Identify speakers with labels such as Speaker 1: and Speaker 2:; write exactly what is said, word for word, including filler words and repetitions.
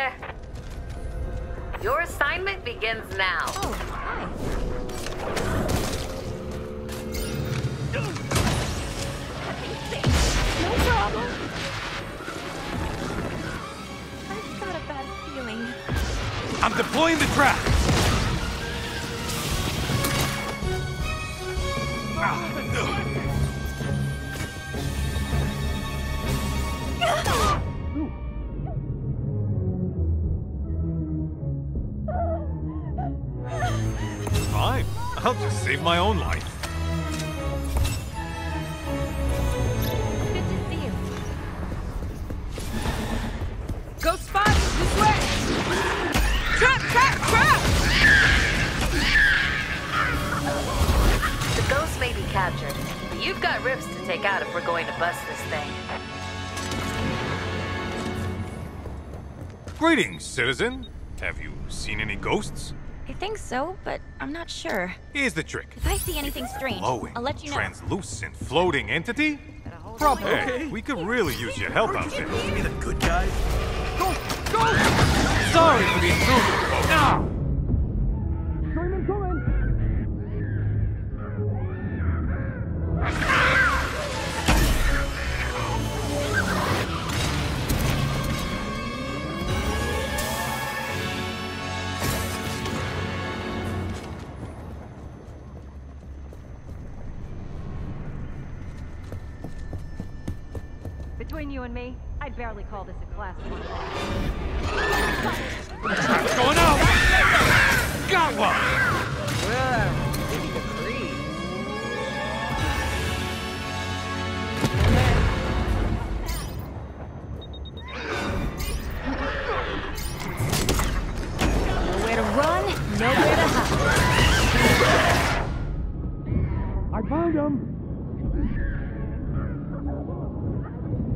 Speaker 1: there. Your assignment begins now.
Speaker 2: Oh, hi. No problem. I've got a bad feeling.
Speaker 3: I'm deploying the trap! Fine. I'll just save my own life.
Speaker 2: Good to see you.
Speaker 4: Ghostbusters, this way! Trap, trap, trap!
Speaker 1: The ghost may be captured, but you've got rifts to take out if we're going to bust this thing.
Speaker 3: Greetings, citizen. Have you seen any ghosts?
Speaker 2: I think so, but I'm not sure.
Speaker 3: Here's the trick.
Speaker 2: If I see anything strange,
Speaker 3: Glowing,
Speaker 2: I'll let you know.
Speaker 3: translucent, floating entity? Problem. Hey, we could really use your help out there.
Speaker 5: Be the good guy.
Speaker 3: Go! Go! Sorry for the intrusion, folks. Ah!
Speaker 6: Between you and me, I'd barely call this a class one.
Speaker 3: What's going on? Got one!
Speaker 4: Well, maybe the creed.
Speaker 2: Nowhere to run, nowhere to hide.
Speaker 3: I found him!